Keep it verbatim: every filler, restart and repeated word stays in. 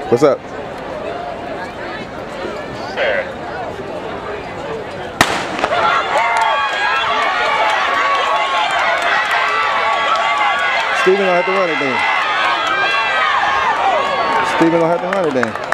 What's up? Steven gonna have to run it then. Steven gonna have to run it then.